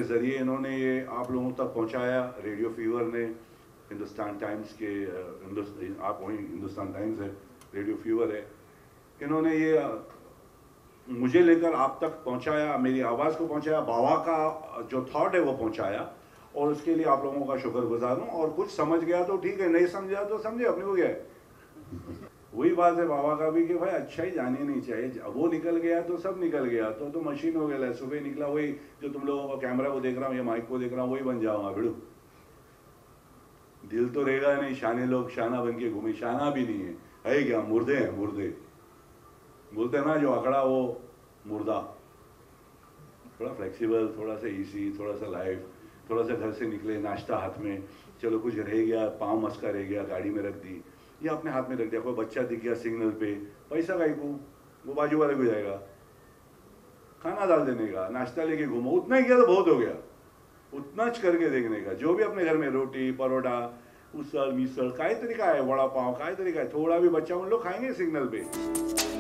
ज़रिए इन्होंने ये आप लोगों तक पहुंचाया। रेडियो फीवर ने, हिंदुस्तान टाइम्स के आप वहीं हिंदुस्तान टाइम्स है, रेडियो फीवर है, इन्होंने ये मुझे लेकर आप तक पहुंचाया, मेरी आवाज़ को पहुंचाया, बाबा का जो थॉट है वो पहुंचाया, और उसके लिए आप लोगों का शुक्रगुजार हूँ। और कुछ समझ गया तो ठीक है, नहीं समझा तो समझे, अपने को क्या है। वही बात है बाबा का भी कि भाई अच्छा ही जाने नहीं चाहिए, वो निकल गया तो सब निकल गया, तो मशीन हो गया। सुबह निकला वही जो तुम लोगों को कैमरा को देख रहा हूँ या माइक को देख रहा हूँ, वही बन जाऊंगा भिड़ू। दिल तो रहेगा नहीं, शाने लोग शाना बन के घूमे, शाना भी नहीं है क्या, मुर्दे हैं, मुर्दे बोलते हैं ना जो अकड़ा वो मुर्दा। थोड़ा फ्लेक्सिबल, थोड़ा सा इजी, थोड़ा सा लाइफ, थोड़ा सा घर से निकले, नाश्ता हाथ में, चलो कुछ रह गया, पाँव मस्का रह गया, गाड़ी में रख दी या अपने हाथ में रख दिया, कोई बच्चा दिख गया सिग्नल पे, पैसा का को वो बाजू वाले को जाएगा, खाना डाल देने का, नाश्ता लेके घूमो, उतना ही किया तो बहुत हो गया। उतना करके देखने का, जो भी अपने घर में रोटी परोठा उसल मिसल का तरीका है, वड़ा पाव का तरीका है, थोड़ा भी बच्चा उन लोग खाएंगे सिग्नल पे।